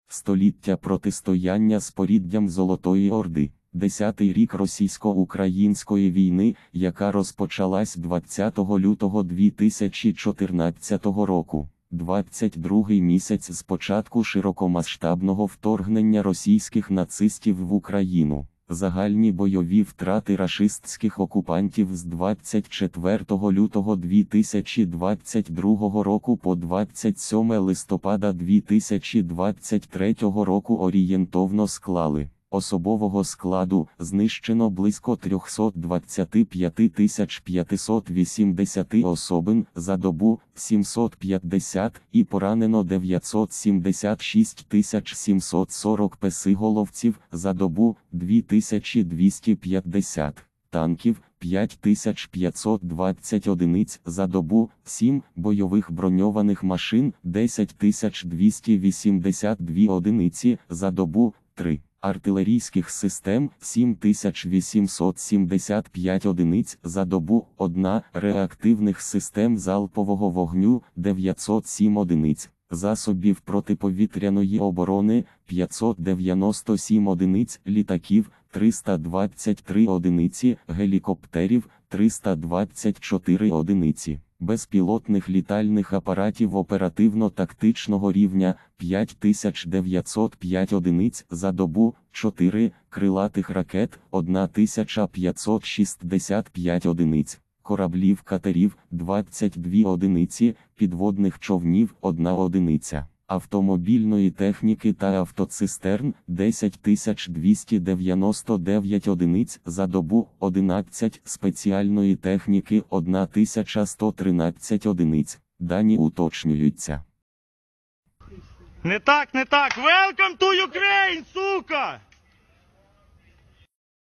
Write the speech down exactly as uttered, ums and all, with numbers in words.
Століття протистояння з поріддям Золотої Орди. Десятий рік російсько-української війни, яка розпочалась двадцятого лютого дві тисячі чотирнадцятого року. двадцять другий місяць з початку широкомасштабного вторгнення російських нацистів в Україну. Загальні бойові втрати рашистських окупантів з двадцять четвертого лютого дві тисячі двадцять другого року по двадцять сьоме листопада дві тисячі двадцять третього року орієнтовно склали: особового складу знищено близько триста двадцять п'ять тисяч п'ятсот вісімдесят особин за добу, сімсот п'ятдесят, і поранено дев'ятсот сімдесят шість тисяч сімсот сорок песиголовців за добу, дві тисячі двісті п'ятдесят. Танків – п'ять тисяч п'ятсот двадцять одиниць за добу, сім бойових броньованих машин – десять тисяч двісті вісімдесят дві одиниці за добу, три артилерійських систем – сім тисяч вісімсот сімдесят п'ять одиниць за добу, одна реактивних систем залпового вогню – дев'ятсот сім одиниць, засобів протиповітряної оборони – п'ятсот дев'яносто сім одиниць, літаків – триста двадцять три одиниці, гелікоптерів – триста двадцять чотири одиниці, безпілотних літальних апаратів оперативно-тактичного рівня – п'ять тисяч дев'ятсот п'ять одиниць за добу, чотири крилатих ракет – тисяча п'ятсот шістдесят п'ять одиниць, кораблів-катерів – двадцять дві одиниці, підводних човнів – одна одиниця, автомобільної техніки та автоцистерн – десять тисяч двісті дев'яносто дев'ять одиниць за добу, одинадцять спеціальної техніки – тисяча сто тринадцять одиниць. Дані уточнюються. Не так, не так. Welcome to Ukraine, сука!